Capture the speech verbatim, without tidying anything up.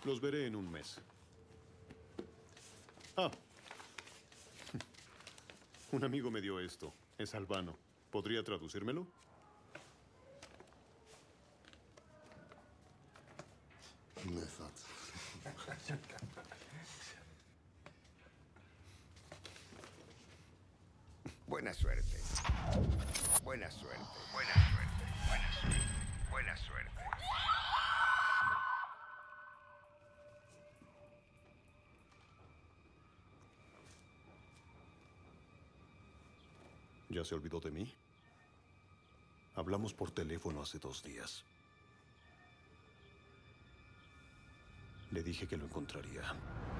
Los veré en un mes. Ah. Un amigo me dio esto. Es albano. ¿Podría traducírmelo? Method. Buena suerte. Buena suerte. Buena suerte. Buena suerte. Buena suerte. ¿Ya se olvidó de mí? Hablamos por teléfono hace dos días. Le dije que lo encontraría.